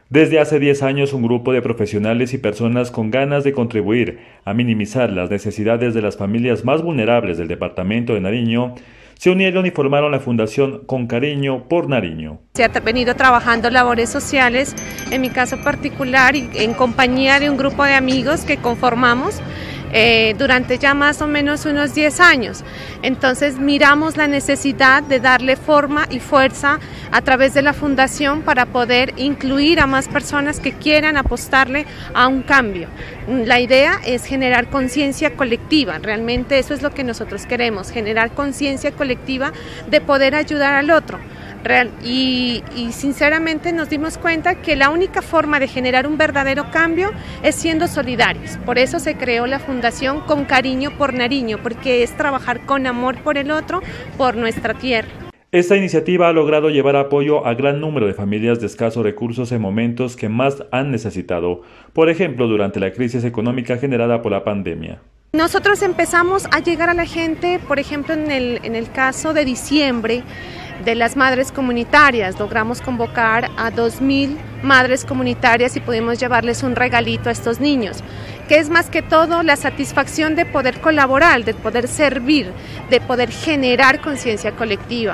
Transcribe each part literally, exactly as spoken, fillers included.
Desde hace diez años, un grupo de profesionales y personas con ganas de contribuir a minimizar las necesidades de las familias más vulnerables del departamento de Nariño se unieron y formaron la Fundación Con Cariño por Nariño. Se ha venido trabajando labores sociales, en mi caso particular, y en compañía de un grupo de amigos que conformamos Eh, durante ya más o menos unos diez años. Entonces miramos la necesidad de darle forma y fuerza a través de la fundación para poder incluir a más personas que quieran apostarle a un cambio. La idea es generar conciencia colectiva, realmente eso es lo que nosotros queremos, generar conciencia colectiva de poder ayudar al otro. Real, y, y sinceramente nos dimos cuenta que la única forma de generar un verdadero cambio es siendo solidarios. Por eso se creó la Fundación Con Cariño por Nariño, porque es trabajar con amor por el otro, por nuestra tierra. Esta iniciativa ha logrado llevar apoyo a gran número de familias de escasos recursos en momentos que más han necesitado, por ejemplo, durante la crisis económica generada por la pandemia. Nosotros empezamos a llegar a la gente, por ejemplo, en el, en el caso de diciembre, de las madres comunitarias, logramos convocar a dos mil madres comunitarias y pudimos llevarles un regalito a estos niños, que es más que todo la satisfacción de poder colaborar, de poder servir, de poder generar conciencia colectiva.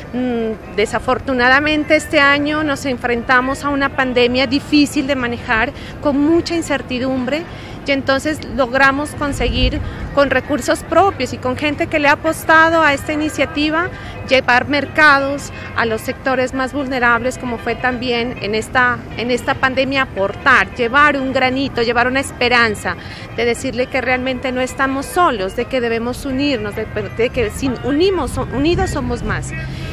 Desafortunadamente este año nos enfrentamos a una pandemia difícil de manejar, con mucha incertidumbre, y entonces logramos conseguir con recursos propios y con gente que le ha apostado a esta iniciativa, llevar mercados a los sectores más vulnerables, como fue también en esta, en esta pandemia, aportar, llevar un granito, llevar una esperanza, de decirle que realmente no estamos solos, de que debemos unirnos, de, de que si unimos, unidos somos más.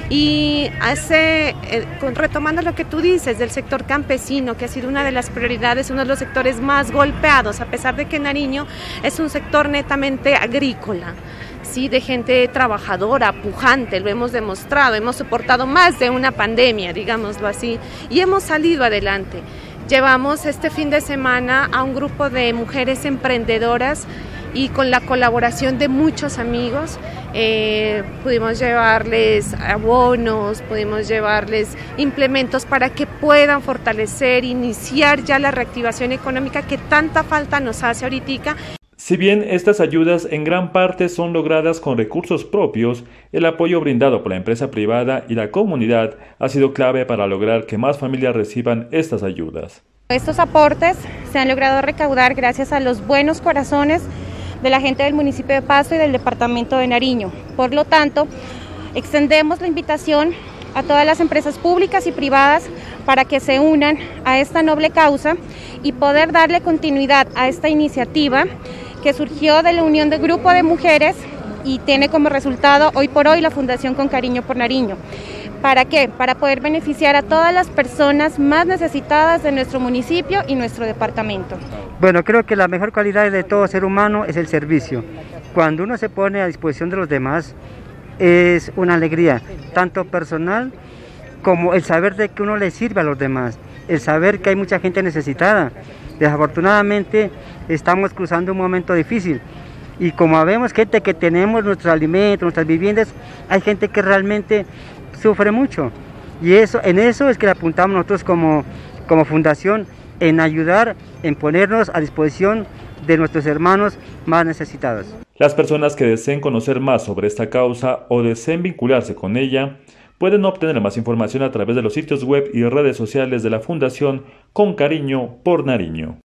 Y hace, eh, retomando lo que tú dices del sector campesino, que ha sido una de las prioridades, uno de los sectores más golpeados, a pesar de que Nariño es un sector netamente agrícola, sí, de gente trabajadora, pujante, lo hemos demostrado, hemos soportado más de una pandemia, digámoslo así, y hemos salido adelante. Llevamos este fin de semana a un grupo de mujeres emprendedoras y con la colaboración de muchos amigos eh, pudimos llevarles abonos, pudimos llevarles implementos para que puedan fortalecer, iniciar ya la reactivación económica que tanta falta nos hace ahorita. Si bien estas ayudas en gran parte son logradas con recursos propios, el apoyo brindado por la empresa privada y la comunidad ha sido clave para lograr que más familias reciban estas ayudas. Estos aportes se han logrado recaudar gracias a los buenos corazones de la gente del municipio de Pasto y del departamento de Nariño. Por lo tanto, extendemos la invitación a todas las empresas públicas y privadas para que se unan a esta noble causa y poder darle continuidad a esta iniciativa que surgió de la unión del grupo de mujeres y tiene como resultado hoy por hoy la Fundación Con Cariño por Nariño. ¿Para qué? Para poder beneficiar a todas las personas más necesitadas de nuestro municipio y nuestro departamento. Bueno, creo que la mejor calidad de todo ser humano es el servicio. Cuando uno se pone a disposición de los demás, es una alegría, tanto personal como el saber de que uno le sirve a los demás, el saber que hay mucha gente necesitada. Desafortunadamente estamos cruzando un momento difícil y como vemos gente que tenemos nuestros alimentos, nuestras viviendas, hay gente que realmente sufre mucho y eso, en eso es que le apuntamos nosotros como, como fundación, en ayudar, en ponernos a disposición de nuestros hermanos más necesitados. Las personas que deseen conocer más sobre esta causa o deseen vincularse con ella, pueden obtener más información a través de los sitios web y redes sociales de la Fundación Con Cariño por Nariño.